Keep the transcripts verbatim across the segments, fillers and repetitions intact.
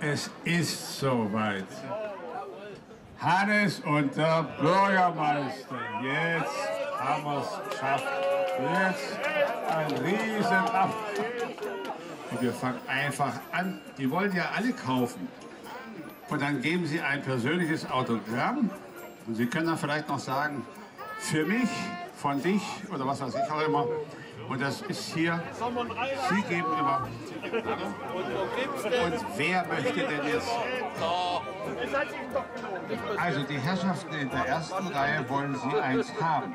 Es ist soweit. Hannes und der Bürgermeister. Jetzt haben wir es geschafft. Jetzt ein Riesenab. Und wir fangen einfach an. Die wollen ja alle kaufen. Und dann geben sie ein persönliches Autogramm. Und Sie können dann vielleicht noch sagen, für mich, von dich oder was weiß ich auch immer. Und das ist hier, Sie geben immer. Und wer möchte denn jetzt? Also die Herrschaften in der ersten Reihe wollen Sie eins haben.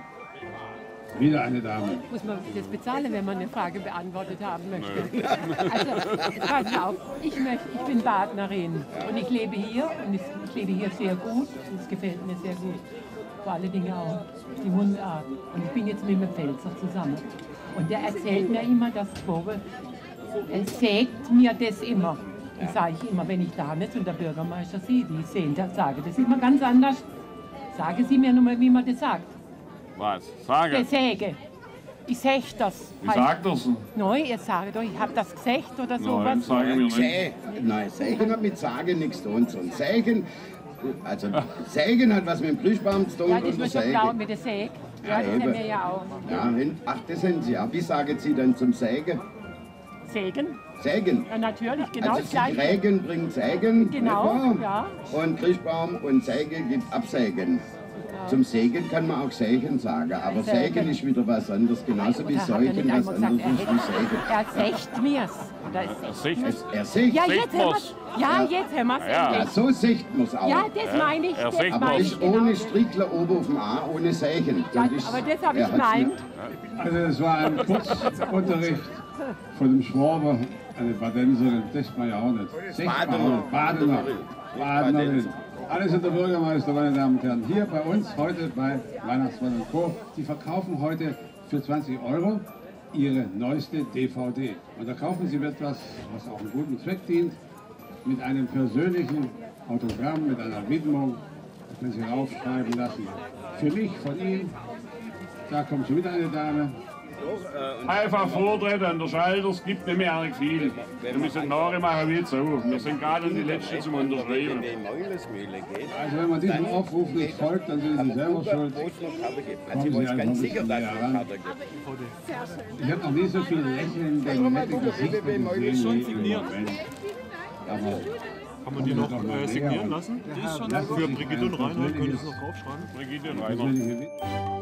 Wieder eine Dame. Muss man das bezahlen, wenn man eine Frage beantwortet haben möchte? Also, pass auf, ich, möchte, ich bin Badnerin und ich lebe hier und ich, ich lebe hier sehr gut und es gefällt mir sehr gut. Vor allen Dingen auch die Mundart. Und ich bin jetzt mit dem Pfälzer zusammen. Und der erzählt mir immer, dass Bobel, er sägt mir das immer. Das sage ich immer, wenn ich da nicht und der Bürgermeister sieht, die sehen, das sage das immer ganz anders. Sagen Sie mir nur mal, wie man das sagt. Was? Sage. Der Säge. Ich sag das. Wie sagt das? Nein, ihr sagt doch, ich habe das gesagt oder sowas. Nein, sage mir nicht. Sä Nein, Sägen hat mit Sagen nichts zu tun. Und Sägen, also Sägen hat was mit dem Plüschbaum zu tun Ja, das und der muss schon klar Säge. mit der Säge. Ja, Ja, das eben. haben wir ja auch. Ja, hin- ach, das sind Sie. Ja. Wie sagen Sie denn zum Sägen? Sägen? Sägen. Ja, natürlich, genau Also das Gleiche. Sägen bringt Sägen. Genau, nicht wahr? ja. Und Plüschbaum und Säge gibt Absägen. Zum Sägen kann man auch Sägen sagen, aber Sägen. Sägen ist wieder was anderes, genauso wie Oder hat er nicht Säugen was einmal gesagt, anderes er, ist wie Sägen. hätte- er sägt mir's. Oder ist Er sieht es. Er sägt. ja, Sägt jetzt haben wir's. wir's. Ja, jetzt haben wir's Ja. endlich. Ja, so sägt man es auch. Ja, das meine ich. er Das sägt Aber meine ist ich ohne genau. Strickler oben auf dem A, ohne Sägen. Ja, Das ist- aber das habe ich er hat's gemeint. Also das war ein Kurzunterricht von dem Schwaber, eine Badenserin, das war ja auch nicht. Sechsbauer, Badener, Badenerin. Alles unter Bürgermeister, meine Damen und Herren. Hier bei uns heute bei Weihnachtsmann und Co. Die verkaufen heute für zwanzig Euro ihre neueste D V D. Und da kaufen sie etwas, was auch einem guten Zweck dient, mit einem persönlichen Autogramm, mit einer Widmung. Das können Sie raufschreiben lassen. Für mich, von Ihnen. Da kommt schon wieder eine Dame. Einfach vortreten an der Schalter, es gibt nicht mehr arg viel. Wir müssen nachher machen wie so. Wir sind gerade die Letzten zum Unterschreiben. Also wenn man diesem Aufruf nicht folgt, dann sind Sie selber schuld. Also ich war ganz sicher, dass es ran. Kater gibt. Ich habe noch nie so viel lächelnde, nette Gesichter gesehen wie im Moment. Aber Kann man die noch äh, signieren lassen? Die ist schon lassen für sich Brigitte ein und Rainer, können Sie es persönliches- noch draufschreiben? Brigitte und Rainer. persönliche-